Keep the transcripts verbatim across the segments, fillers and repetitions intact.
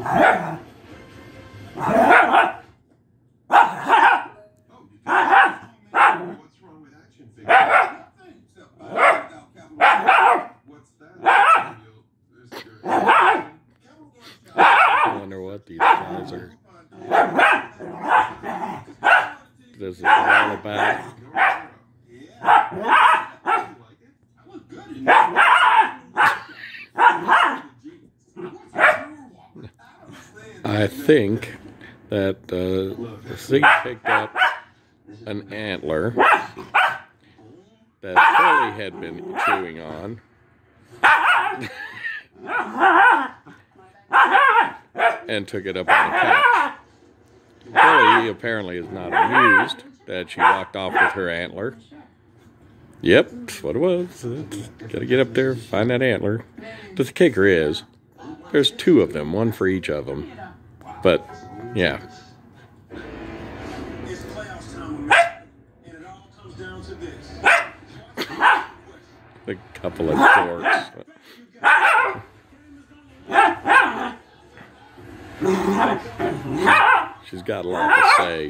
I wonder what these guys are. This is all about. I think that uh, Siggy picked up an antler that Philly had been chewing on. And took it up on the couch. Philly apparently is not amused that she walked off with her antler. Yep, that's what it was. Gotta get up there, find that antler. But the kicker is, there's two of them, one for each of them. But, yeah. A couple of dorks. She's got a lot to say.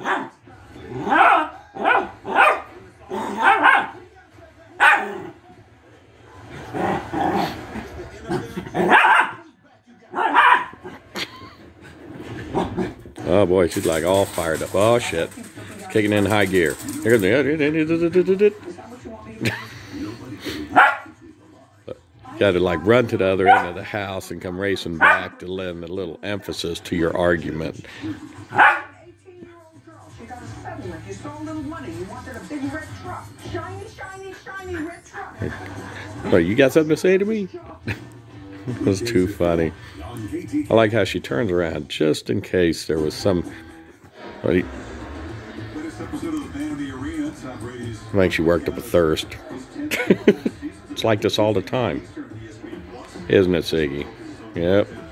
Oh boy, she's like all fired up. Oh shit. Kicking in high gear. Got to like run to the other end of the house and come racing back to lend a little emphasis to your argument. What, you got something to say to me? It was too funny. I like how she turns around just in case there was some. I think she worked up a thirst. It's like this all the time. Isn't it, Siggy? Yep.